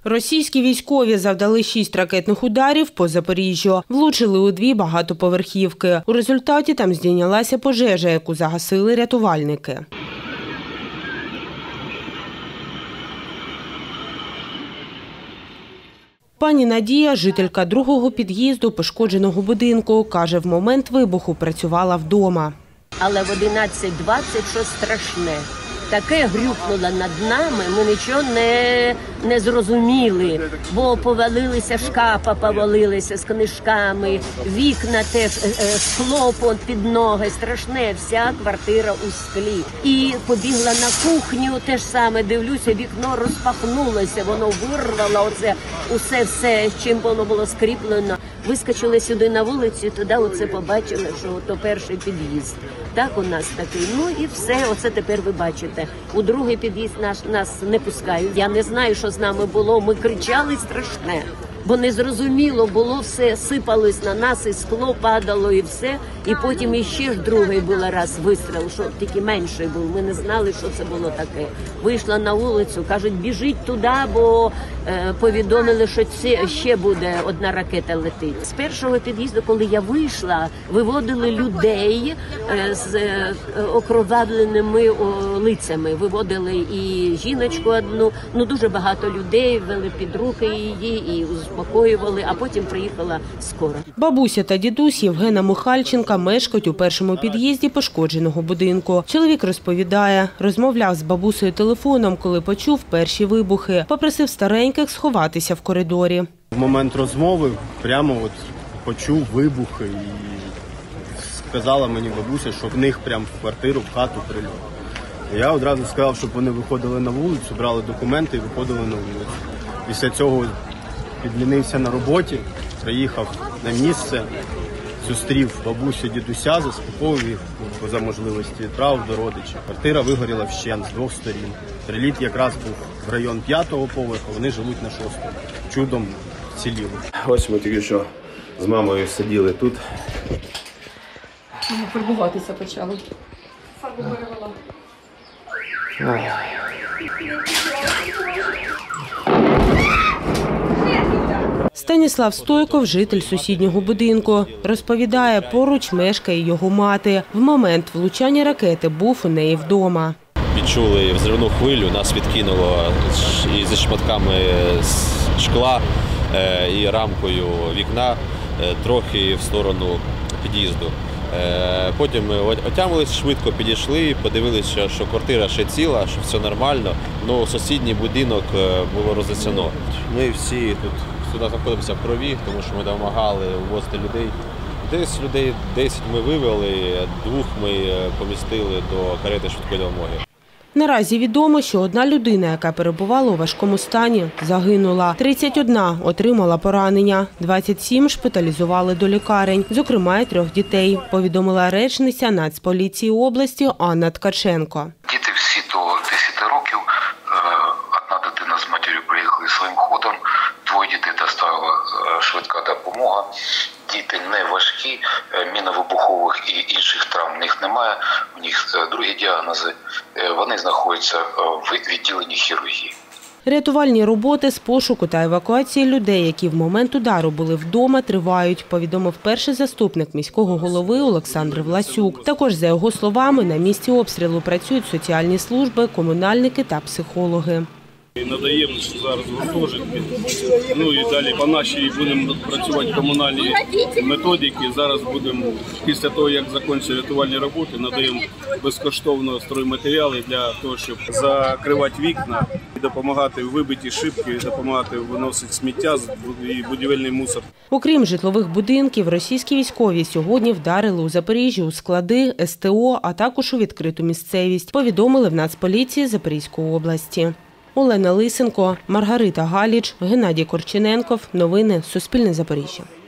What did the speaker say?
Російські військові завдали 6 ракетних ударів по Запоріжжю. Влучили у 2 багатоповерхівки. У результаті там здійнялася пожежа, яку загасили рятувальники. Пані Надія, жителька другого під'їзду пошкодженого будинку, каже, в момент вибуху працювала вдома. Але в 11:20 щось страшне. Таке грюкнуло над нами, ми нічого не зрозуміли, бо повалилися шкафи, повалилися з книжками, вікна теж, скло під ноги, страшне, вся квартира у склі. І побігла на кухню, те ж саме, дивлюся, вікно розпахнулося, воно вирвало усе, чим воно було скріплено. Вискочили сюди на вулицю, туди оце побачили, що то перший під'їзд. Так у нас такий. Ну і все, оце тепер ви бачите. У другий під'їзд нас не пускають. Я не знаю, що з нами було. Ми кричали страшне, бо незрозуміло було все, сипалось на нас, і скло падало, і все. І потім іще ж другий був раз вистріл, що тільки менший був. Ми не знали, що це було таке. Вийшла на вулицю, кажуть, біжіть туди, бо повідомили, що ще буде одна ракета летить. З першого під'їзду, коли я вийшла, виводили людей з окровавленими лицями. Виводили і жіночку одну, дуже багато людей, вели під руки її і успокоювали, а потім приїхала скора. Бабуся та дідусь Євгена Михальченка мешкають у першому під'їзді пошкодженого будинку. Чоловік розповідає, розмовляв з бабусею телефоном, коли почув перші вибухи. Попросив стареньких сховатися в коридорі. В момент розмови прямо почув вибухи і сказала мені бабуся, що в них прямо в квартиру, в хату прильот. Я одразу сказав, щоб вони виходили на вулицю, брали документи і виходили на вулицю. Після цього підмінився на роботі, приїхав на місце, зустрів бабусю, дідуся, заспокоїв їх за можливості, відправив до родичів. Квартира вигоріла вщент з 2 сторін. Приліт якраз був в район 5-го поверху, вони живуть на 6-му. Чудом вціліли. Ось ми тільки що з мамою сиділи тут. Фарбуватися почали. Фарбу перевела. Станіслав Стойков – житель сусіднього будинку. Розповідає, поруч мешкає його мати. В момент влучання ракети був у неї вдома. Відчули взривну хвилю, нас відкинуло і зі шматками шкла, і рамкою вікна трохи в сторону під'їзду. Потім ми отямились, швидко підійшли, подивилися, що квартира ще ціла, що все нормально, але сусідній будинок було рознесено. Ми всі тут сюди знаходимося в крові, тому що ми допомагали вивозити людей. Десь людей 10 ми вивели, 2 ми помістили до карети швидкої допомоги. Наразі відомо, що одна людина, яка перебувала у важкому стані, загинула. 31 отримала поранення, 27 шпиталізували до лікарень, зокрема й 3 дітей, повідомила речниця Нацполіції області Анна Ткаченко. Діти всі до 10 років, одна дитина з матір'ю приїхали своїм ходом, 2 дітей доставила швидка допомога. Діти не важкі, міновибухових і інших травм в них немає, у них другі діагнози, вони знаходяться в відділенні хірургії. Рятувальні роботи з пошуку та евакуації людей, які в момент удару були вдома, тривають, повідомив перший заступник міського голови Олександр Власюк. Також, за його словами, на місці обстрілу працюють соціальні служби, комунальники та психологи. Надаємо зараз гуртожитки, і далі по нашій будемо працювати комунальні методики. Зараз будемо, після того, як закінчаться рятувальні роботи, надаємо безкоштовно стройматеріали для того, щоб закривати вікна, допомагати вибиті шибки, допомагати виносити сміття і будівельний мусор. Окрім житлових будинків, російські військові сьогодні вдарили у Запоріжжі у склади, СТО, а також у відкриту місцевість, повідомили в Нацполіції Запорізької області. Олена Лисенко, Маргарита Галіч, Геннадій Корчененков. Новини Суспільне Запоріжжя.